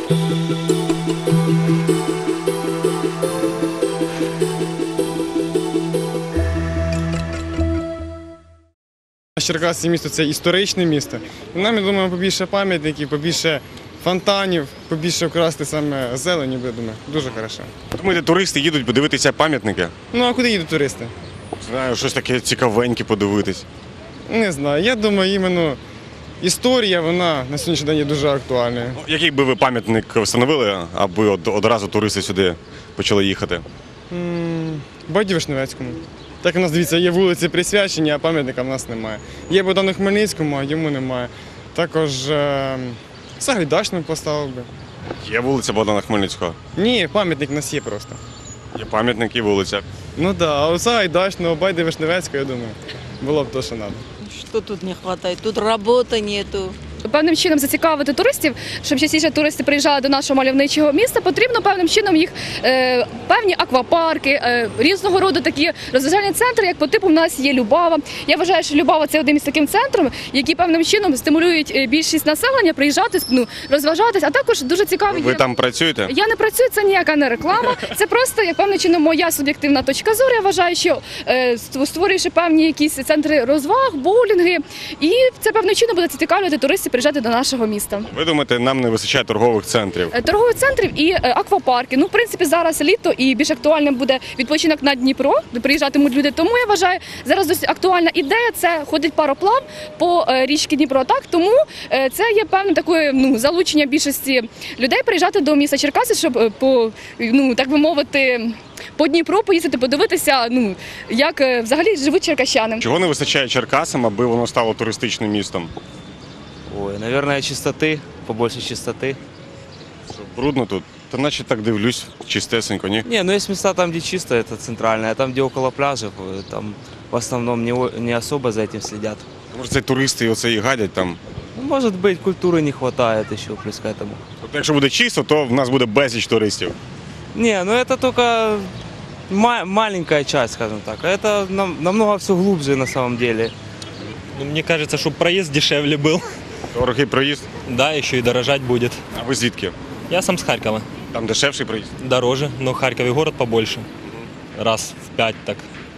Черкаси місто – це історичне місто. І нам, я думаю, побільше пам'ятників, побільше фонтанів, побільше вкрасти саме зелені, я думаю, дуже хорошо. Думаєте, туристи їдуть подивитися пам'ятники? Ну а куди їдуть туристи? Знаю, щось таке цікавеньке подивитись. Не знаю, я думаю, іменно історія, вона на сьогоднішній день є дуже актуальною. Який би ви пам'ятник встановили, аби одразу туристи сюди почали їхати? Баді Вишневецькому. Так у нас, дивіться, є вулиці присвячені, а пам'ятника в нас немає. Є Богдану Хмельницькому, а йому немає. Також Сагайдачному поставив би. Є вулиця Богдана Хмельницького. Ні, пам'ятник у нас є просто. Є пам'ятник і вулиця. Ну так, а у Сагайдачного, Байди Вишневецького, я думаю, було б то, що треба. Что тут не хватает? Тут работы нету. Певним чином зацікавити туристів, щоб частіше туристи приїжджали до нашого мальовничого міста, потрібно певним чином їх певні аквапарки, різного роду такі розважальні центри, як по типу в нас є Любава. Я вважаю, що Любава – це один із таким центром, які певним чином стимулюють більшість населення приїжджати, розважатись, а також дуже цікаві. Ви там працюєте? Я не працюю, це ніяка не реклама, це просто, як певним чином, моя суб'єктивна точка зору. Я вважаю, що створюючи певні якісь центри розваг, боулінги, і це певним чином буде цікавити туристів приїжджати до нашого міста. Ви думаєте, нам не вистачає торгових центрів? Торгових центрів і аквапарки. Ну, в принципі, зараз літо і більш актуальним буде відпочинок на Дніпро, де приїжджатимуть люди. Тому я вважаю, зараз досить актуальна ідея – це ходить пароплав по річці Дніпро. Так, тому це є певне таке залучення більшості людей приїжджати до міста Черкаси, щоб так би мовити, по Дніпру поїздити, подивитися, як взагалі живуть черкащани. Чого не вистачає Черкасам, аби воно стало туристичним містом? Ой, наверное, чистоты, побольше чистоты. Що, брудно тут? Та наче так дивлюсь, чистесенько, ні? Не, ну есть места там, где чисто, это центральное, а там, где около пляжев, там в основном не особо за этим следят. Може, це туристи оце і гадять там? Ну, может быть, культуры не хватает еще плюс к этому. Тобто, якщо буде чисто, то в нас буде безліч туристів. Не, ну это только маленькая часть, скажем так. Это намного все глубже на самом деле. Ну, мне кажется, чтобы проезд дешевле был. Дорогий проїзд. Да, еще и дорожать будет. А ви звідки? Я сам с Харькова. Там дешевший проїзд? Дороже, но в Харькове город побольше. Раз в 5 так.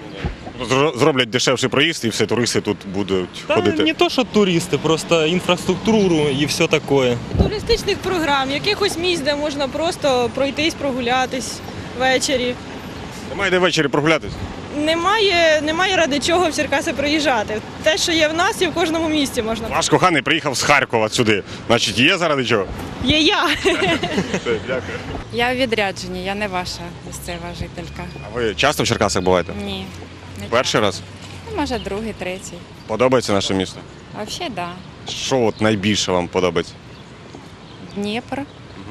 Зроблять дешевший проїзд і все, туристи тут будуть Да, ходити. не то, что туристы, просто инфраструктуру и все такое. Туристичних програм, якихось місць, де можна просто пройтись, прогулятись ввечері. Немає де ввечері прогулятись? Немає ради чого в Черкаси приїжджати. Те, що є в нас, і в кожному місті можна. Ваш коханий приїхав з Харкова сюди. Значить, є заради чого? Є я. Все, дякую. Я у відрядженні, я не ваша місцева жителька. А ви часто в Черкасах буваєте? Ні. не Перший раз? часто. Може, другий, третій. Подобається наше місто? Взагалі, так. Да. Що от найбільше вам подобається? Дніпр.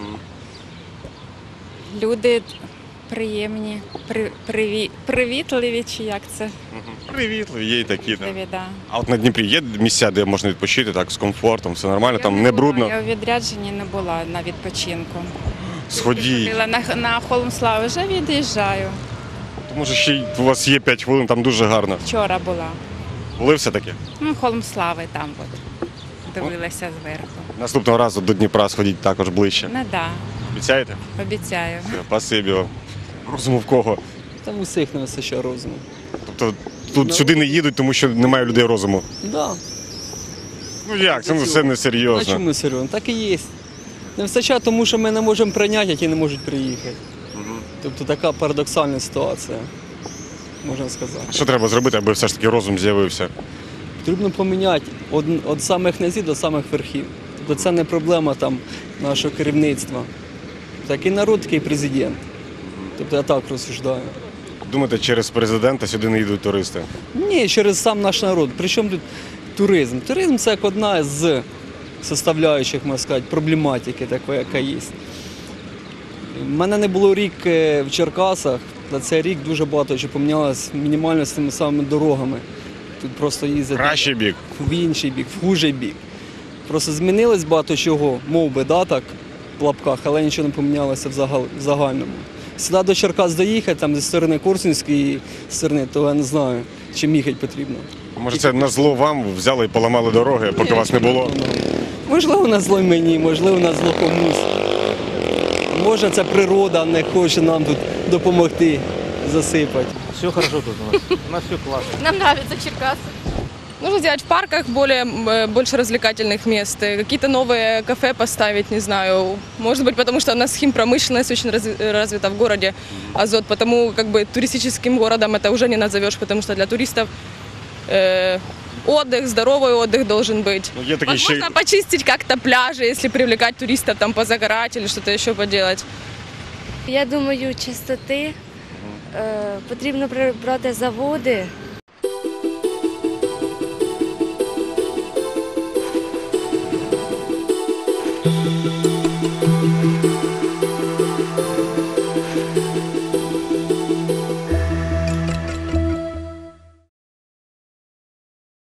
Люди приємні, привітливі, чи як це? Привітливі, є і такі. Да. Да. А от на Дніпрі є місця, де можна відпочити так з комфортом, все нормально, там не брудно? Я у відрядженні не була на відпочинку. Сходіть. Ходила на Холм Слави, вже від'їжджаю. Тому що ще й у вас є 5 хвилин, там дуже гарно. Вчора була. Були все-таки? Ну, Холм Слави там от. Дивилася зверху. Наступного разу до Дніпра сходіть також ближче. Ну, да, Обіцяєте? обіцяю. Все, спасибі вам. Розуму в кого? Там усіх не вистачає розуму. Тобто тут сюди не їдуть, тому що немає людей розуму? Да. Ну як, це все А несерйозно. чому серйозно? Так і є. Не вистачає, тому що ми не можемо прийняти, які не можуть приїхати. Тобто така парадоксальна ситуація, можна сказати. Що треба зробити, аби все ж таки розум з'явився? Потрібно поміняти від самих низів до самих верхів. Тобто це не проблема там нашого керівництва. Такий народ, такий президент. Тобто я так розсуждаю. Думаєте, через президента сюди не їдуть туристи? Ні, через сам наш народ. Причому тут туризм? Туризм – це як одна з составляючих, можна сказати, проблематики такої, яка є. У мене не було рік в Черкасах. За цей рік дуже багато що помінялося мінімально з тими самими дорогами. Тут просто їздити Кращий бік. в інший бік, в хужий бік. Просто змінилось багато чого, мов би, да, так, в лапках, але нічого не помінялося в загальному. Сюди до Черкас доїхати, там зі сторони Корсунської сторони, то я не знаю, чим їхати потрібно. Може це на зло вам взяли і поламали дороги, поки вас не було? Можливо, на зло мені, можливо, на зло комусь. Може, це природа не хоче нам тут допомогти засипати. Все хорошо тут у нас. У нас все классно. Нам подобається Черкаси. Нужно сделать в парках больше развлекательных мест, какие-то новые кафе поставить, не знаю. Может быть, потому что у нас химпромышленность очень развита в городе Азот, потому как бы туристическим городом это уже не назовешь, потому что для туристов отдых, здоровый отдых должен быть. Ну, є такі ще Возможно, почистить как-то пляжи, если привлекать туристов, там позагорать или что-то еще поделать. Я думаю, чистоти. Потрібно прибрати заводи.